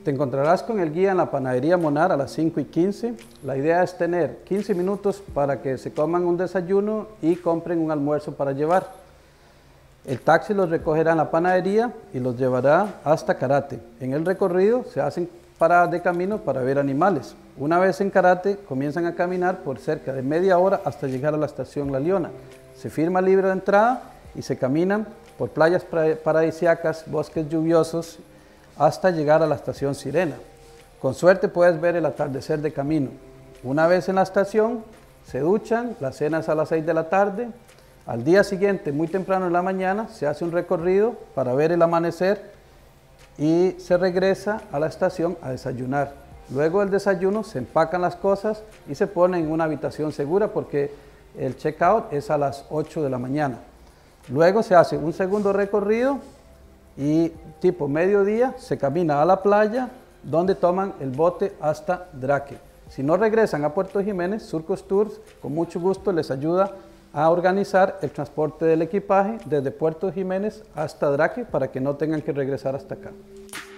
Te encontrarás con el guía en la panadería Monar a las 5:15. La idea es tener 15 minutos para que se coman un desayuno y compren un almuerzo para llevar. El taxi los recogerá en la panadería y los llevará hasta Carate. En el recorrido se hacen paradas de camino para ver animales. Una vez en Carate, comienzan a caminar por cerca de media hora hasta llegar a la estación La Leona. Se firma libre de entrada y se caminan por playas paradisíacas, bosques lluviosos, hasta llegar a la estación Sirena. Con suerte puedes ver el atardecer de camino. Una vez en la estación, se duchan, la cena es a las 6 de la tarde. Al día siguiente, muy temprano en la mañana, se hace un recorrido para ver el amanecer y se regresa a la estación a desayunar. Luego del desayuno se empacan las cosas y se ponen en una habitación segura porque el check-out es a las 8 de la mañana. Luego se hace un segundo recorrido y tipo mediodía se camina a la playa donde toman el bote hasta Draque. Si no regresan a Puerto Jiménez, Surcos Tours con mucho gusto les ayuda a organizar el transporte del equipaje desde Puerto Jiménez hasta Draque para que no tengan que regresar hasta acá.